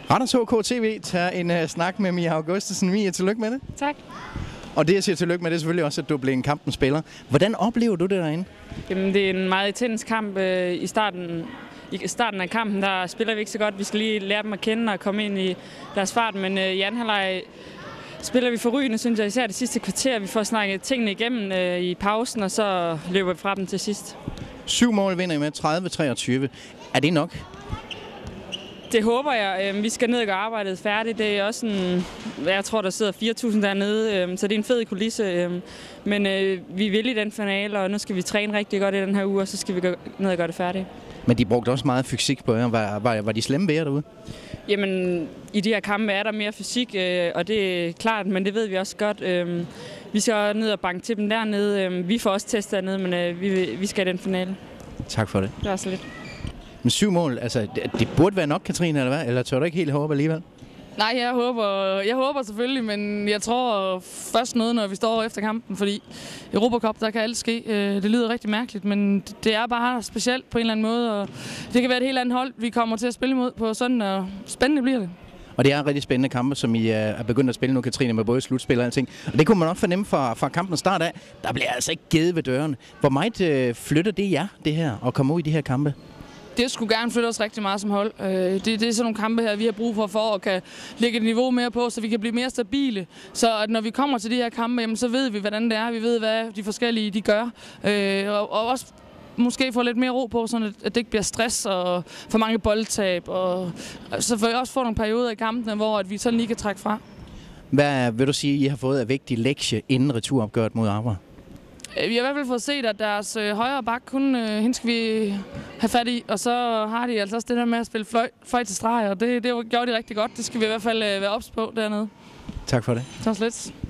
Randers HK TV tager en snak med Mia Augustesen. Mia, tillykke med det. Tak. Og det, jeg siger tillykke med, det er selvfølgelig også, at du blev en kampens spiller. Hvordan oplever du det derinde? Jamen, det er en meget intens kamp i starten. I starten af kampen, der spiller vi ikke så godt. Vi skal lige lære dem at kende og komme ind i deres fart. Men i anden halvleg spiller vi forrygende, synes jeg, især det sidste kvarter. Vi får snakket tingene igennem i pausen, og så løber vi fra dem til sidst. 7 mål vinder I med 30-23. Er det nok? Det håber jeg. Vi skal ned og gøre arbejdet færdigt. Det er også en, jeg tror, der sidder 4.000 dernede, så det er en fed kulisse. Men vi vil i den finale, og nu skal vi træne rigtig godt i den her uge, og så skal vi ned og gøre det færdigt. Men de brugte også meget fysik på jer. Var de slemme ved jer derude? Jamen, i de her kampe er der mere fysik, og det er klart, men det ved vi også godt. Vi skal ned og banke til dem dernede. Vi får også test dernede, men vi skal i den finale. Tak for det. Det var så lidt. Men 7 mål, altså det burde være nok, Katrine, eller hvad? Eller tør du ikke helt håbe alligevel? Nej, jeg håber selvfølgelig, men jeg tror først noget, når vi står efter kampen, fordi i Europa Cup, der kan alt ske. Det lyder rigtig mærkeligt, men det er bare specielt på en eller anden måde, og det kan være et helt andet hold, vi kommer til at spille imod på søndag, og spændende bliver det. Og det er rigtig spændende kampe, som I er begyndt at spille nu, Katrine, med både slutspil og alting. Og det kunne man nok fornemme fra kampens start af. Der bliver altså ikke givet ved dørene. Hvor meget flytter det jer, det her, at komme ud i de her kampe? Det skulle gerne flytte os rigtig meget som hold. Det er sådan nogle kampe her, vi har brug for at kan lægge et niveau mere på, så vi kan blive mere stabile. Så at når vi kommer til de her kampe, jamen, så ved vi, hvordan det er. Vi ved, hvad de forskellige de gør. Og også måske få lidt mere ro på, så at det ikke bliver stress og for mange boldtab. Og så får vi også få nogle perioder i kampene, hvor at vi sådan lige kan trække fra. Hvad vil du sige, I har fået af vigtig lektie inden returopgøret mod Aura? Vi har i hvert fald fået set, at deres højre bak, hende skal vi have fat i, og så har de altså også det der med at spille fløjt til streg, og det gjorde de rigtig godt. Det skal vi i hvert fald være ops på dernede. Tak for det. Tak så lidt.